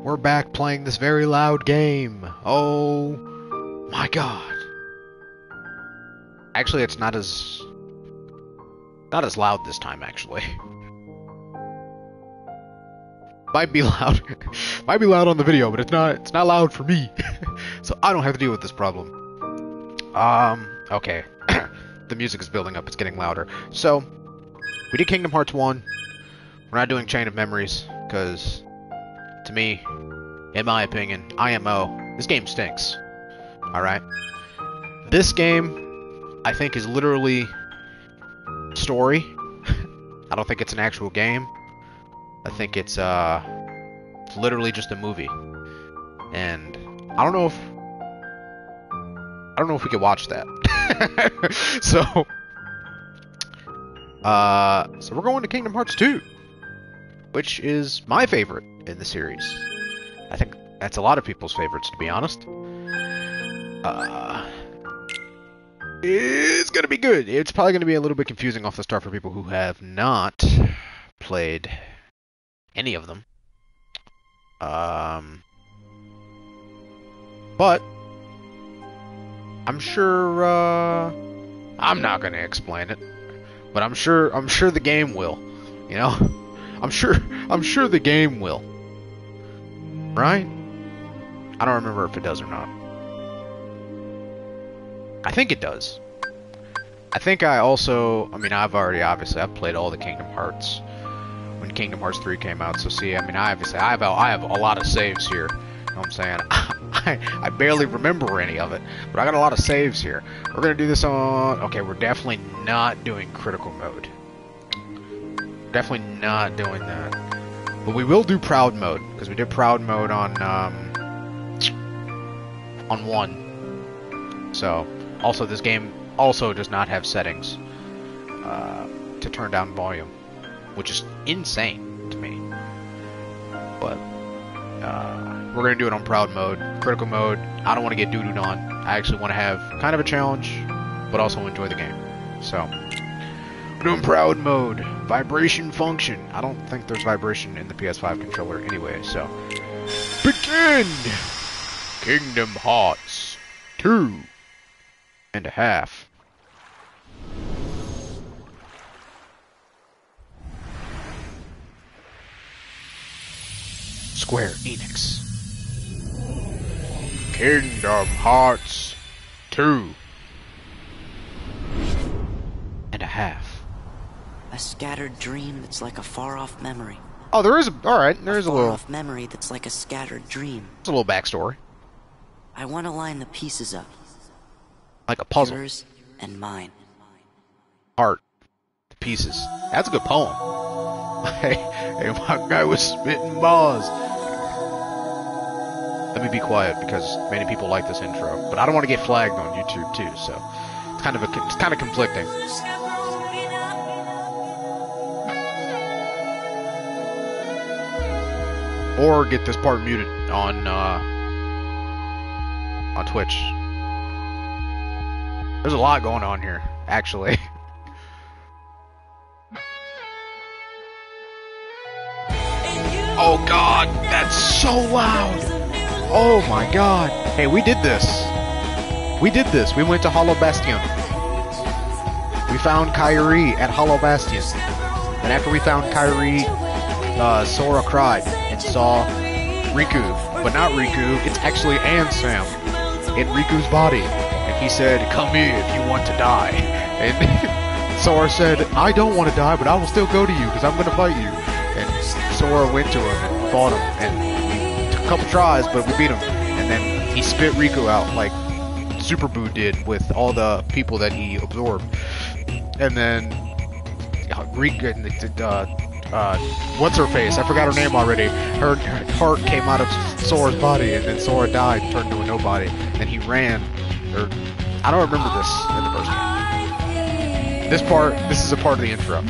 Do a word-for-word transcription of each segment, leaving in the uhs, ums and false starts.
We're back playing this very loud game. Oh my god. Actually, it's not as not as loud this time, actually. Might be loud. Might be loud on the video, but it's not it's not loud for me. So I don't have to deal with this problem. Um, okay. The music is building up, it's getting louder. So, we did Kingdom Hearts one. We're not doing Chain of Memories, because to me, in my opinion, I M O, this game stinks. Alright? This game, I think, is literally story. I don't think it's an actual game. I think it's, uh, it's literally just a movie. And I don't know if, I don't know if we could watch that. So, uh, so we're going to Kingdom Hearts two, which is my favorite in the series. I think that's a lot of people's favorites, to be honest. Uh, it's gonna be good. It's probably gonna be a little bit confusing off the start for people who have not played any of them. Um, but I'm sure. Uh, I'm not gonna explain it, but I'm sure. I'm sure the game will. You know, I'm sure. I'm sure the game will. Right? I don't remember if it does or not. I think it does. I think I also, I mean, I've already, obviously, I've played all the Kingdom Hearts when Kingdom Hearts three came out, so see, I mean, I obviously, I have, I have a lot of saves here, you know what I'm saying? I, I barely remember any of it, but I got a lot of saves here. We're gonna do this on, okay, we're definitely not doing critical mode. Definitely not doing that. But we will do proud mode, because we did proud mode on, um, on one. So, also this game also does not have settings uh, to turn down volume, which is insane to me. But uh, we're gonna do it on proud mode. Critical mode, I don't want to get doo-dooed on. I actually want to have kind of a challenge, but also enjoy the game. So, we're doing proud mode. Vibration function. I don't think there's vibration in the P S five controller anyway, so begin! Kingdom Hearts two and a half. Square Enix. Kingdom Hearts two and a half. A scattered dream that's like a far-off memory. Oh, there is a, alright, there a is a little... far-off memory that's like a scattered dream. There's a little backstory. I want to line the pieces up. Like a puzzle. Yours and mine. Heart. The pieces. That's a good poem. Hey, hey, my guy was spitting bars. Let me be quiet because many people like this intro, but I don't want to get flagged on YouTube too, so it's kind of a, it's kind of conflicting. Or get this part muted on uh, on Twitch. There's a lot going on here, actually. Oh god, that's so loud! Oh my god. Hey, we did this. We did this. We went to Hollow Bastion. We found Kairi at Hollow Bastion. And after we found Kairi, uh, Sora cried and saw Riku. But not Riku, it's actually Ansem in Riku's body. And he said, "Come here if you want to die." And Sora said, "I don't want to die, but I will still go to you because I'm going to fight you." And Sora went to him and fought him. And it took a couple tries, but we beat him. And then he spit Riku out like Super Boo did with all the people that he absorbed. And then uh, Riku, uh, uh, what's her face? I forgot her name already. Her, her heart came out of Sora's body, and then Sora died and turned into a nobody. And then he ran. Or I don't remember this in the first game. This part, this is a part of the intro.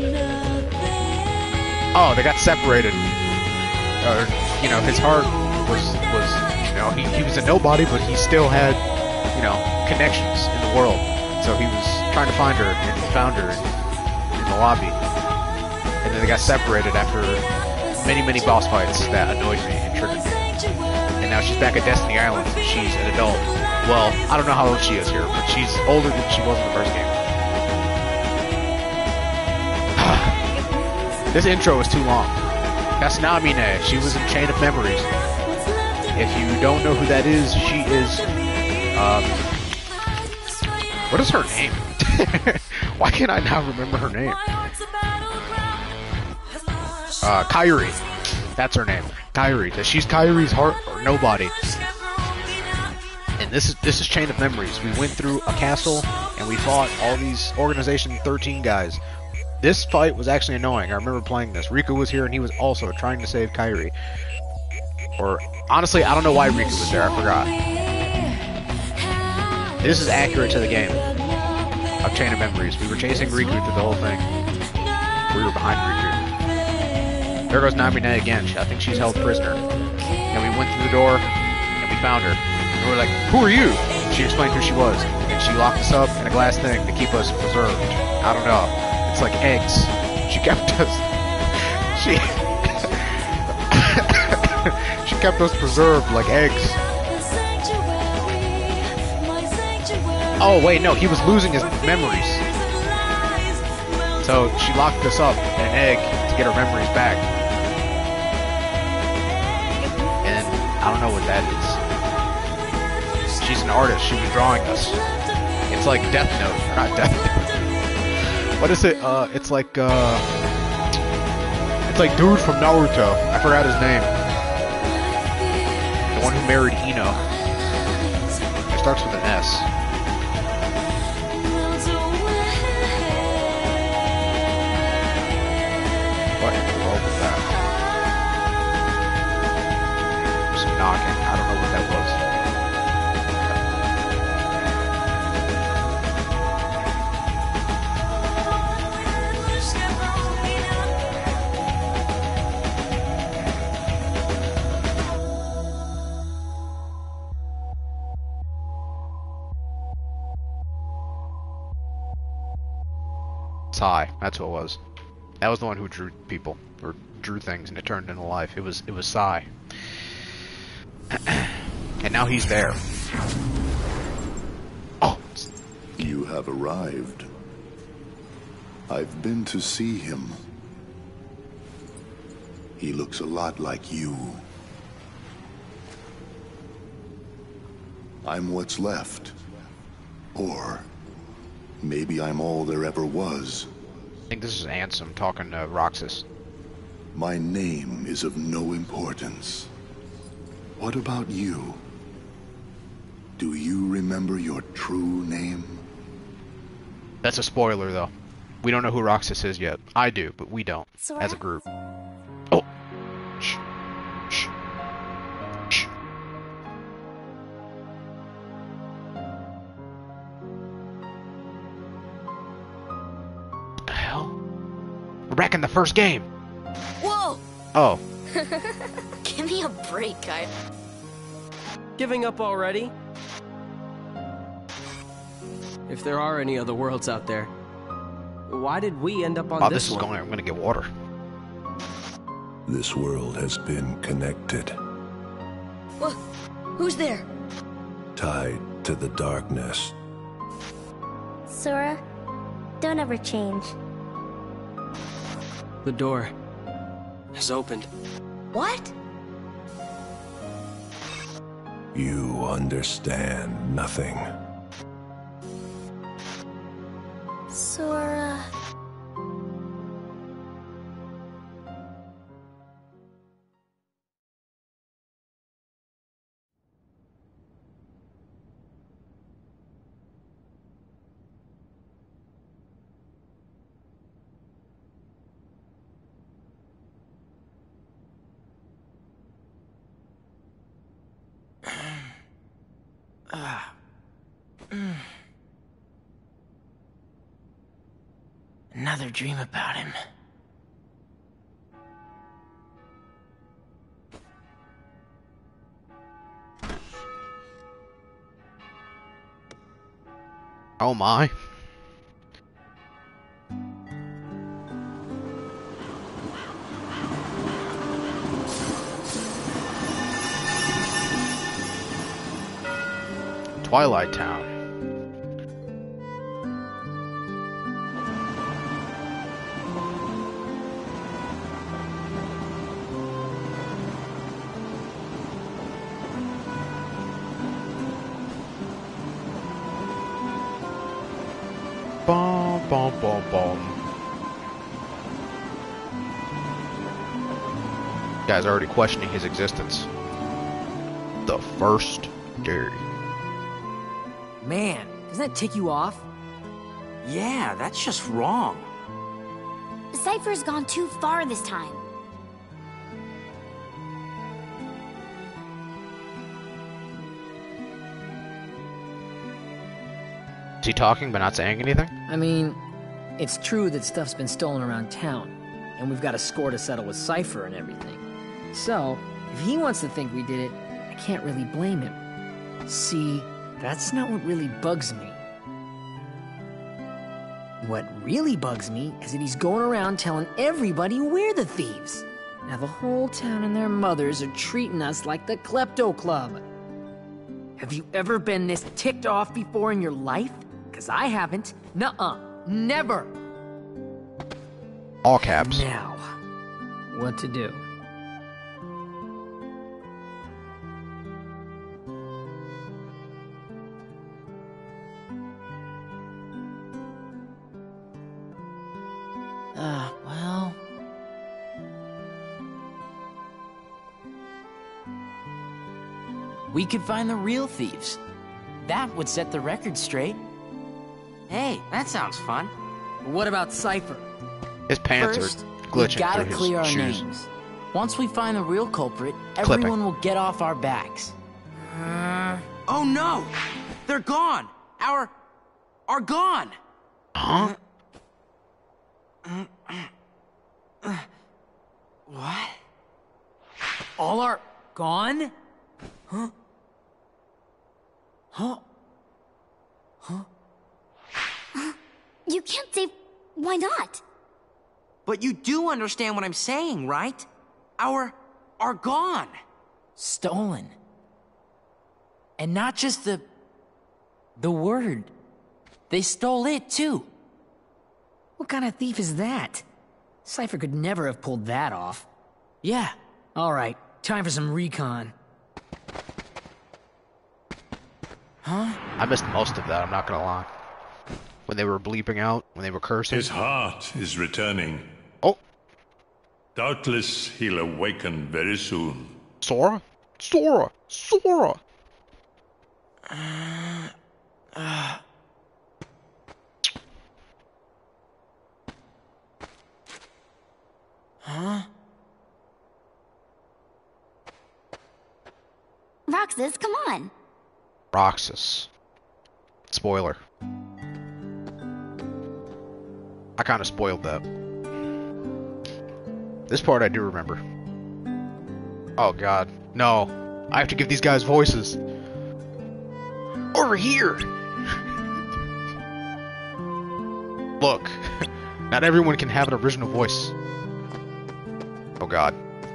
Oh, they got separated. Or, you know, his heart was was you know he he was a nobody, but he still had you know connections in the world. So he was trying to find her, and he found her in, in the lobby. And then they got separated after many, many boss fights that annoyed me and triggered me. And now she's back at Destiny Island. She's an adult. Well, I don't know how old she is here, but she's older than she was in the first game. This intro is too long. That's Namine. She was in Chain of Memories. If you don't know who that is, she is, um, what is her name? Why can't I not remember her name? Uh, Kairi. That's her name. Kairi. She's Kairi's heart or nobody. And this is this is Chain of Memories. We went through a castle and we fought all these Organization thirteen guys. This fight was actually annoying. I remember playing this. Riku was here and he was also trying to save Kairi. Or honestly, I don't know why Riku was there. I forgot. This is accurate to the game of Chain of Memories. We were chasing Riku through the whole thing. We were behind Riku. There goes Namine again. I think she's held prisoner. And we went through the door and we found her. And we were like, "Who are you?" She explained who she was. And she locked us up in a glass thing to keep us preserved. I don't know. It's like eggs. She kept us... She... she kept us preserved like eggs. Oh, wait, no. He was losing his memories. So she locked us up in an egg to get her memories back. And I don't know what that is. She's an artist. She was drawing us. It's like Death Note. Not Death Note. What is it? Uh, it's like, uh... It's like dude from Naruto. I forgot his name. The one who married Ino. It starts with an S. What in the world was that? Some knocking. I don't know what that was. Sai, that's what it was. That was the one who drew people, or drew things, and it turned into life. It was, it was Sai. And now he's there. Oh! You have arrived. I've been to see him. He looks a lot like you. I'm what's left. Or maybe I'm all there ever was. I think this is Ansem talking to Roxas. My name is of no importance. What about you? Do you remember your true name? That's a spoiler, though. We don't know who Roxas is yet. I do, but we don't, Sora? as a group. Oh! Shh. Shh. Shh. What the hell? We're back in the first game! Whoa! Oh. Give me a break, guy. Giving up already? If there are any other worlds out there, why did we end up on Oh, this, this is one? going. I'm gonna get water. This world has been connected, What? Who's there? tied to the darkness. Sora, don't ever change. The door has opened. What? You understand nothing. Sora... Another dream about him. Oh my. Twilight Town. Bom, bom, bom, bom. Guy's already questioning his existence. The first day. Man, doesn't that tick you off? Yeah, that's just wrong. Cypher's gone too far this time. Is he talking but not saying anything? I mean, it's true that stuff's been stolen around town, and we've got a score to settle with Cypher and everything. So, if he wants to think we did it, I can't really blame him. See, that's not what really bugs me. What really bugs me is that he's going around telling everybody we're the thieves. Now the whole town and their mothers are treating us like the Klepto Club. Have you ever been this ticked off before in your life? Because I haven't. Nuh-uh. Never. All caps. Now, what to do? Uh, well... We could find the real thieves. That would set the record straight. Hey, that sounds fun. What about Cypher? His pants First, are we glitching gotta through his clear our shoes. names. Once we find the real culprit, Clipping. everyone will get off our backs. Uh, oh no! They're gone! Our... are gone! Huh? What? All are gone? Huh? Huh? You can't say... Why not? But you do understand what I'm saying, right? Our... are gone! Stolen. And not just the... the word. They stole it, too. What kind of thief is that? Cypher could never have pulled that off. Yeah. All right, time for some recon. Huh? I missed most of that, I'm not gonna lie. When they were bleeping out, when they were cursing. His heart is returning. Oh, Doubtless he'll awaken very soon. Sora? Sora! Sora! Uh... Uh... Huh? Roxas, come on. Roxas. Spoiler. I kind of spoiled that. This part I do remember. Oh god. No. I have to give these guys voices. Over here! Look. Not everyone can have an original voice. Oh god.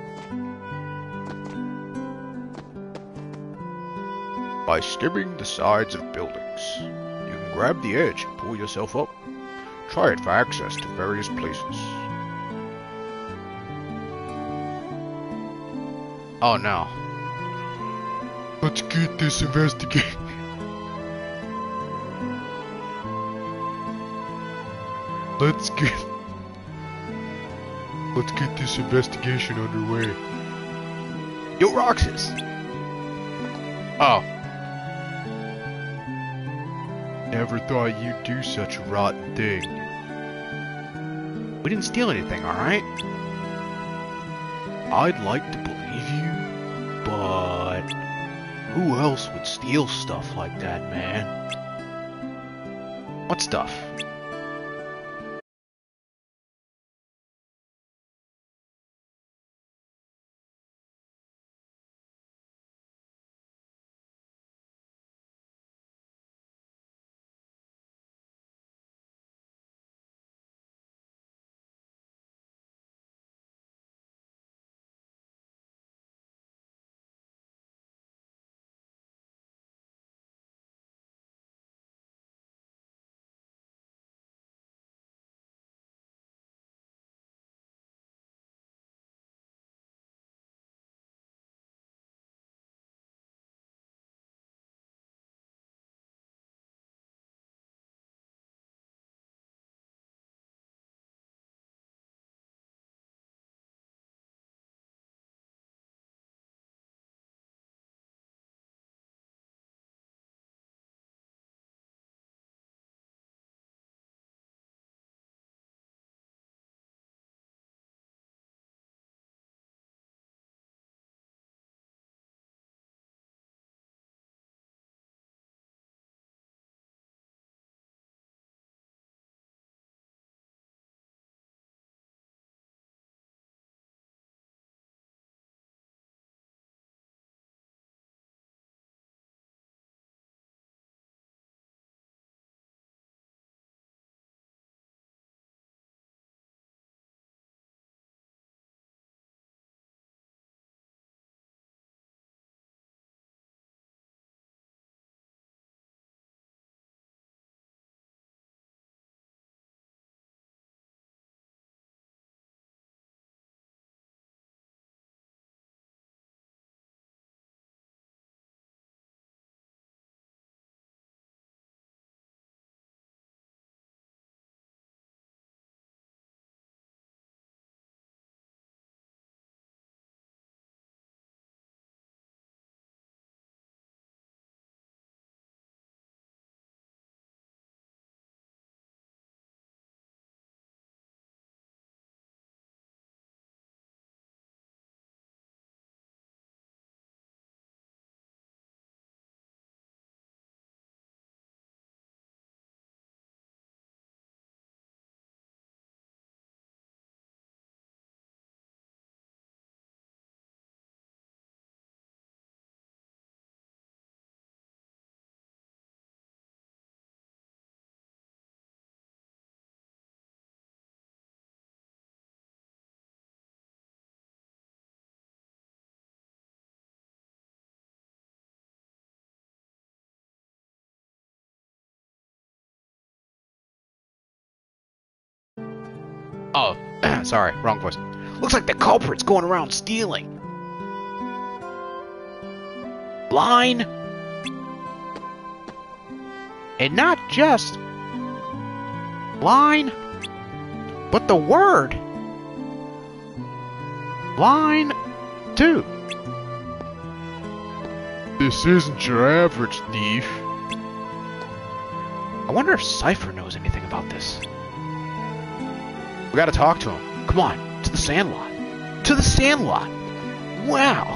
By skimming the sides of buildings, you can grab the edge and pull yourself up. Try it for access to various places. Oh no. Let's get this investigated. Let's get... Let's get this investigation underway. Yo, Roxas! Oh. Never thought you'd do such a rotten thing. We didn't steal anything, alright? I'd like to believe you, but... who else would steal stuff like that, man? What stuff? Oh, sorry, wrong voice. Looks like the culprit's going around stealing. Line. And not just line, but the word. Line two. This isn't your average thief. I wonder if Cypher knows anything about this. We gotta talk to him. Come on, to the Sandlot. To the Sandlot! Wow!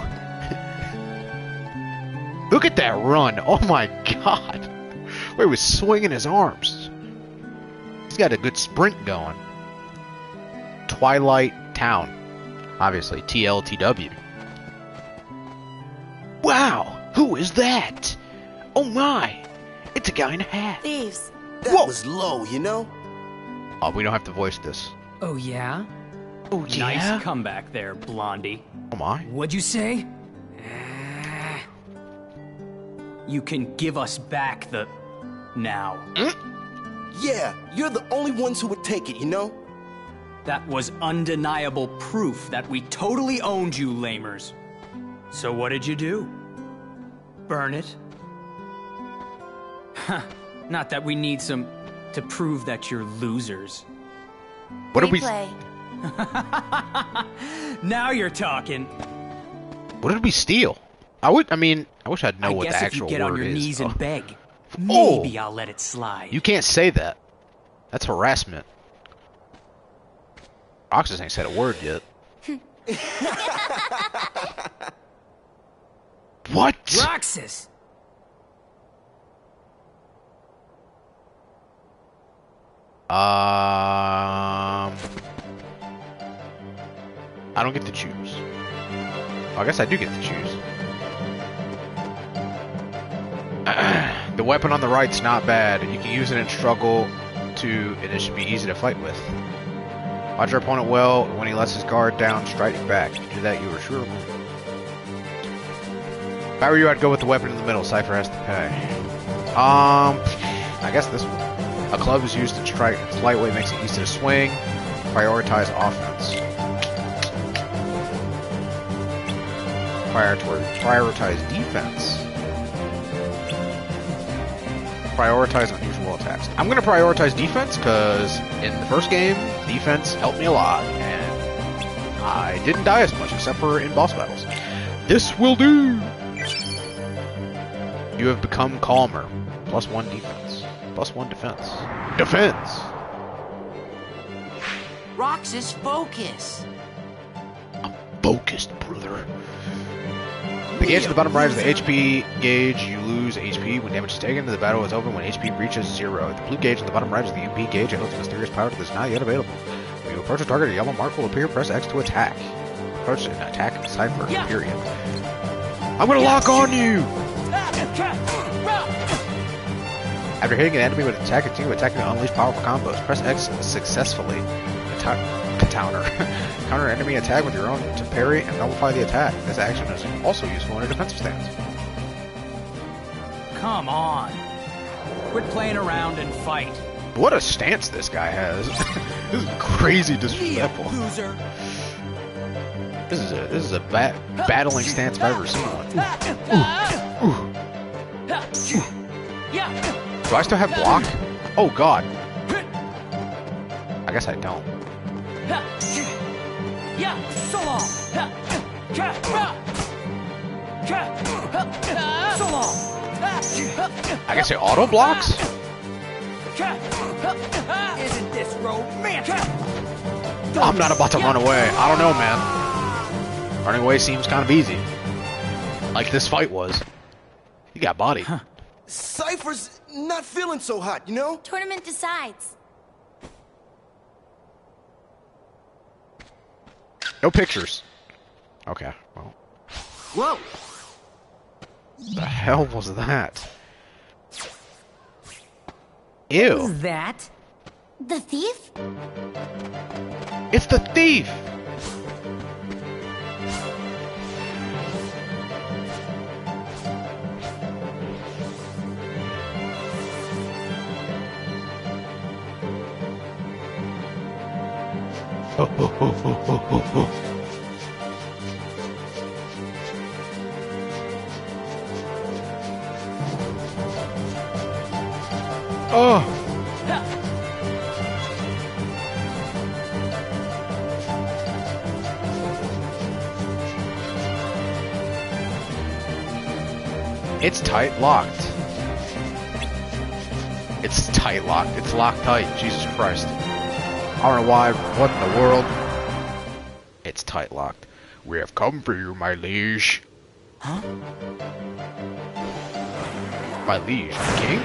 Look at that run! Oh my god! Where he was swinging his arms. He's got a good sprint going. Twilight Town. Obviously, T L T W. Wow! Who is that? Oh my! It's a guy in a hat. Thieves. That Whoa. was low, you know? Oh, we don't have to voice this. Oh, yeah? Oh, yeah? Nice comeback there, Blondie. Oh my. What'd you say? You can give us back the... now. Yeah, you're the only ones who would take it, you know? That was undeniable proof that we totally owned you, lamers. So what did you do? Burn it? Huh. Not that we need some... to prove that you're losers. What did we... Replay. Now you're talking. What did we steal? I would... I mean, I wish I'd know I what guess the if you actual get word on your is. knees Oh. and beg, Oh. maybe I'll let it slide. You can't say that. That's harassment. Roxas ain't said a word yet. What? Roxas! Um... I don't get to choose. Oh, I guess I do get to choose. The weapon on the right's not bad. You can use it in struggle to, and it should be easy to fight with. Watch your opponent well. When he lets his guard down, strike back. If you do that, you are sure. If I were you, I'd go with the weapon in the middle. Cypher has to pay. Um, I guess this one. A club is used to strike. It's lightweight, makes it easy to swing. Prioritize offense. Prioritize, prioritize defense. Prioritize unusual attacks. I'm going to prioritize defense because in the first game, defense helped me a lot, and I didn't die as much except for in boss battles. This will do! You have become calmer. Plus one defense. Plus one defense. Defense! Roxas, focus. I'm focused, brother. The gauge at the bottom right is the H P gauge. You lose H P when damage is taken. The battle is over when H P reaches zero. The blue gauge at the bottom right is the U P gauge. It holds a mysterious power that is not yet available. When you approach a target, a yellow mark will appear. Press X to attack. Approach and attack Cypher, Yeah. period. I'm gonna lock on you! After hitting an enemy with an attack, continue attacking to unleash powerful combos. Press X successfully. Attack. Counter. Counter enemy attack with your own to parry and nullify the attack. This action is also useful in a defensive stance. Come on. Quit playing around and fight. What a stance this guy has. This is crazy disrespectful. Loser. This is a this is a ba battling stance if I've ever seen one. Ooh. Ooh. Ooh. Do I still have block? Oh god. I guess I don't. Yeah, so long. So long. I guess it auto blocks? Isn't this romantic? I'm not about to run away. I don't know, man. Running away seems kind of easy. Like this fight was. You got body. Cypher's not feeling so hot, you know? Tournament decides. No pictures. Okay, well. Whoa! The hell was that? Ew. Who's that? The thief? It's the thief! Oh, oh, oh, oh, oh, oh, oh. Oh! It's tight locked. It's tight locked. It's locked tight. Jesus Christ. I don't know why. What in the world? It's tight locked. We have come for you, my liege. Huh? My liege, the king?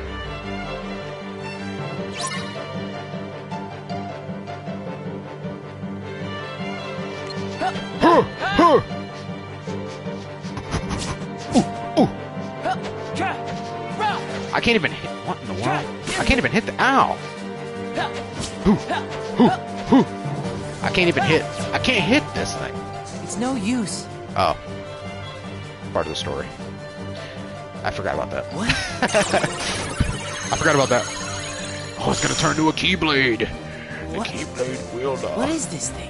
Huh, huh. Ooh, ooh. I can't even hit. What in the world? I can't even hit the. Ow! Ooh, ooh, ooh. I can't even hit. I can't hit this thing. It's no use. Oh. Part of the story. I forgot about that. What? I forgot about that. Oh, it's gonna turn to a Keyblade. The What? Keyblade wielder. What is this thing?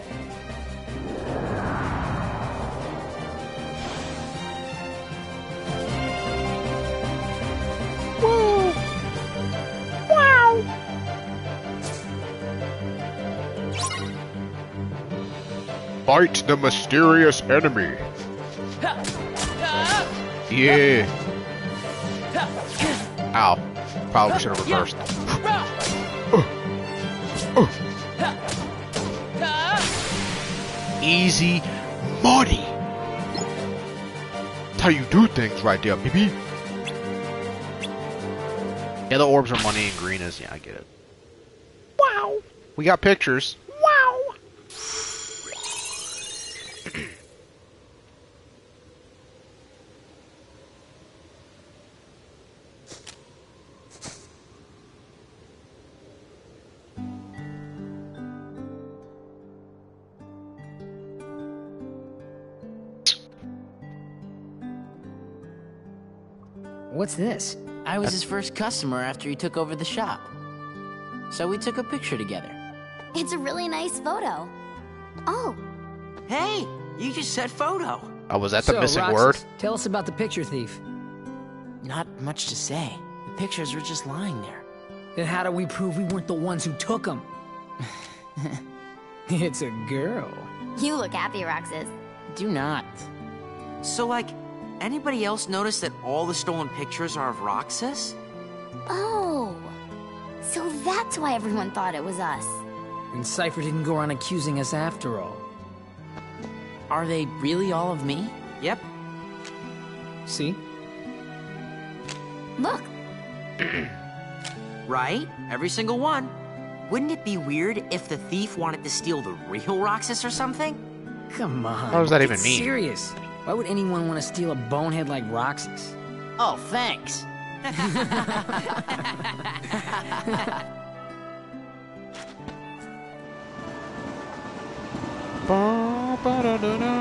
Woo! Wow! Fight the mysterious enemy. Yeah. Ow. Probably should have reversed. Easy money. That's how you do things right there, baby. Yeah, the orbs are money and green is, yeah, I get it. Wow. We got pictures. Wow. What's this? I was his first customer after he took over the shop. So we took a picture together. It's a really nice photo. Oh, Hey, you just said photo. Oh, was that the So, missing Roxas, word? Tell us about the picture thief. Not much to say. The pictures were just lying there. Then how do we prove we weren't the ones who took them? It's a girl. you look happy, Roxas. Do not. So, like, anybody else notice that all the stolen pictures are of Roxas? Oh, so that's why everyone thought it was us. And Cypher didn't go around accusing us after all. Are they really all of me? Yep. See? Look, Right? Every single one. Wouldn't it be weird if the thief wanted to steal the real Roxas or something? Come on. What does that get even mean? Serious. Why would anyone want to steal a bonehead like Roxas? Oh, thanks. Ba, ba, da, da, da.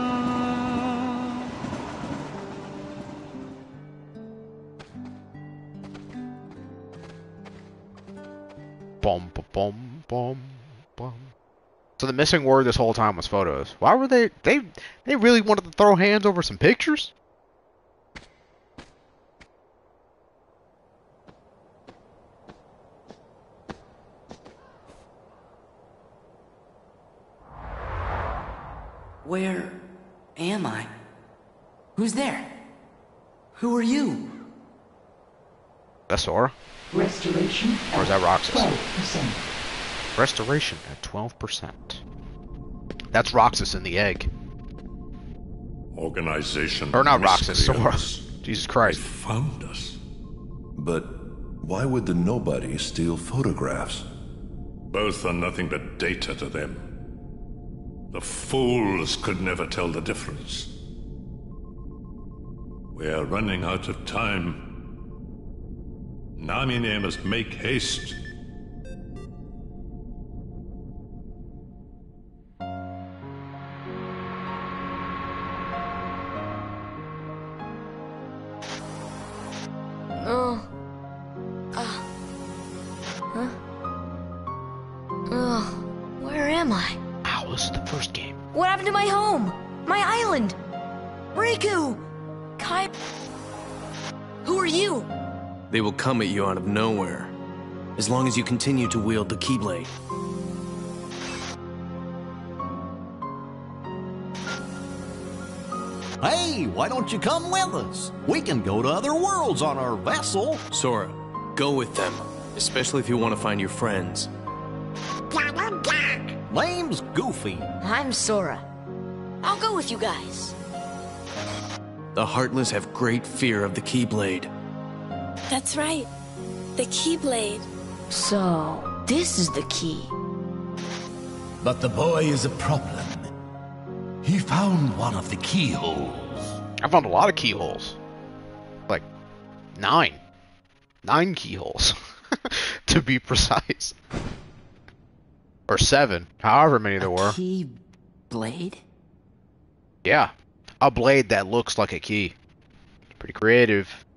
Bum, ba, bum, bum, bum. So the missing word this whole time was photos. Why were they? They they really wanted to throw hands over some pictures? Where am I? Who's there? Who are you? That's Sora. Restoration Or is that Roxas? twelve percent. Restoration at twelve percent. That's Roxas in the egg. Organization. Or not Roxas, Sora. Miscreants. Jesus Christ. They found us. But why would the nobody steal photographs? Both are nothing but data to them. The fools could never tell the difference. We are running out of time. Namine must make haste. Oh. Ah. Huh? Oh. Where am am I? Ow, this is the first game. What happened to my home? My island? Riku! Kai... Who are you? They will come at you out of nowhere, as long as you continue to wield the Keyblade. Hey, why don't you come with us? We can go to other worlds on our vessel. Sora, go with them, especially if you want to find your friends. Name's Goofy. I'm Sora. I'll go with you guys. The Heartless have great fear of the Keyblade. That's right. The Keyblade. So, this is the key. But the boy is a problem. He found one of the keyholes. I found a lot of keyholes. Like, nine. Nine keyholes. To be precise. Or seven. However many there were. Keyblade? Yeah. A blade that looks like a key. Pretty creative.